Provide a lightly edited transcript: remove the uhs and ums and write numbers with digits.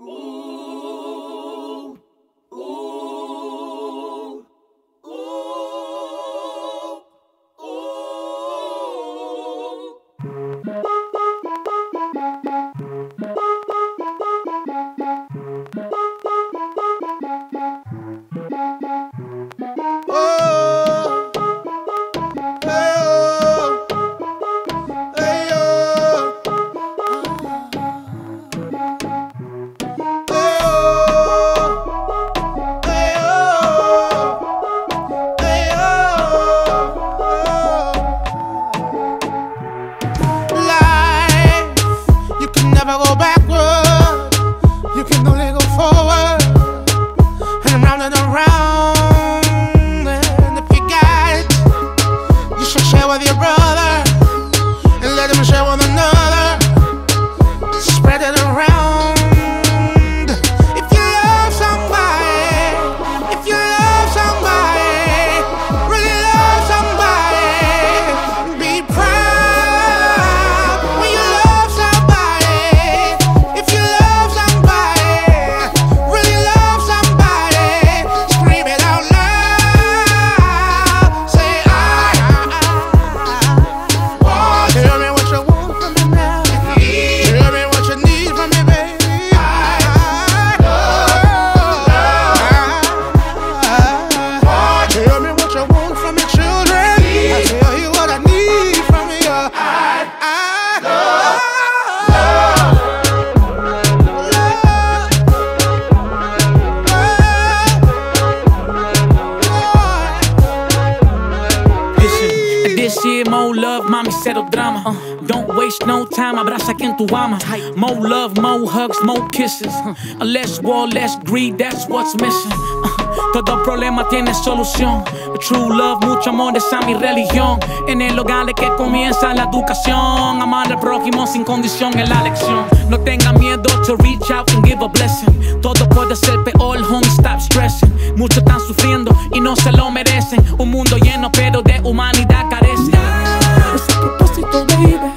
Cero drama, don't waste no time, abraza quien tú amas. More love, more hugs, more kisses. Less war, less greed, that's what's missing. Todo problema tiene solución. True love, mucho amor, esa es mi religión. En el hogar es que comienza la educación. Amar al prójimo sin condición es la lección. No tenga miedo to reach out and give a blessing. Todo puede ser peor, homie, stop stressing. Muchos están sufriendo y no se lo merecen. Un mundo lleno pero de humanidad carece. Es a propósito, baby.